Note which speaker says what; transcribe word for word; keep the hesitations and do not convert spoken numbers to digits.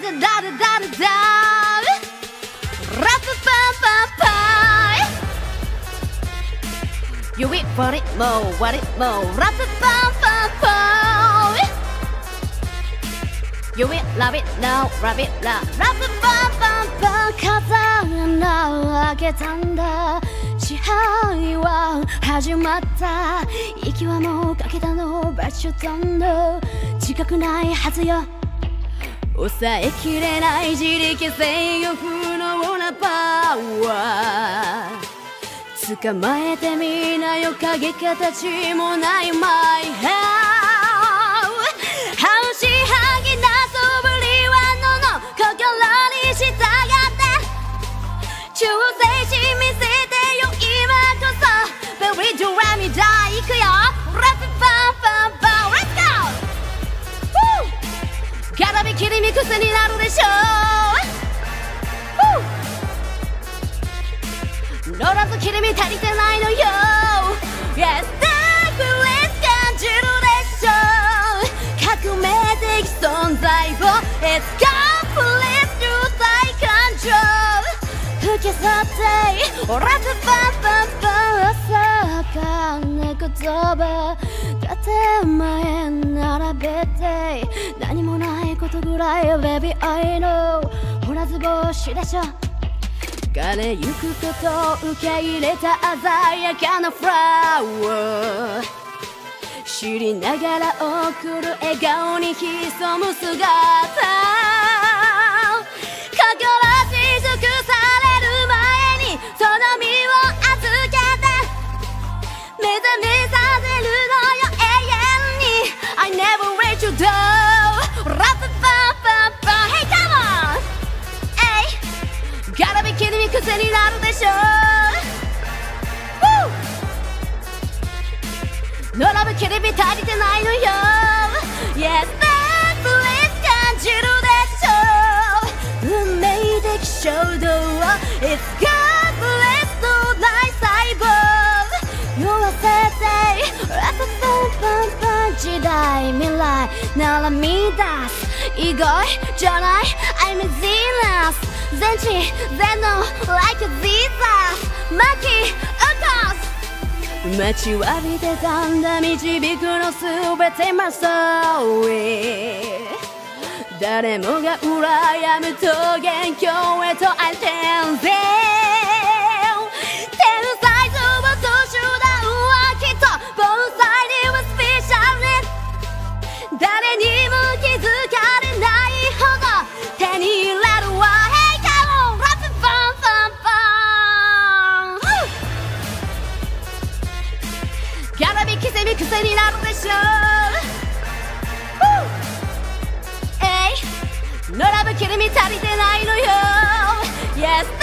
Speaker 1: ダダダダダダラプパパパ You wait for it more, want it more ラプパパパ You will love it now, love it now ラプパパパ風穴開けたんだ支配は始まった息はもうかけたの場所との近くないはずよ抑えきれない自力制御不能なパワー捕まえてみなよ影形もないマイハウ半信半疑な素振りはのの心に従って忠誠心見せてよ今こそ Baby do let me die いくよ Let's go Let's go 絡み切り身癖になるでしょう乗らず切り身足りてないのよ Yes, dark bliss 感じるでしょう革命的存在を It's complete 重体感情吹き去って俺とパパパ朝かね言葉建前並べて何もないことぐらい Baby I know ほらずぼしでしょ枯ゆくことを受け入れた鮮やかなフラワー知りながら送る笑顔に潜む姿心し尽くされる前にその身を預けて目覚めさせるのよ永遠に I never let you down ラップパンパンパン Hey come on 絡み切り身癖になるでしょ並ぶ切り身足りてないのよ Yes, that's bliss 感じるでしょ運命的衝動 It's God bless のない細胞酔わせてラップパンパンパン時代未来なら見出す意外じゃない I'm a Venus 全知全能 like a Jesus 巻き起こす待ちわびてたんだ導くのすべて My story 誰もが羨む桃源郷へと I tell them 天才像と集団はきっと盆栽にはスペシャルね誰にも気づかれないほど手に入れるわ絡みきせみ癖になるでしょえい並ぶ切り身足りてないのよ Yes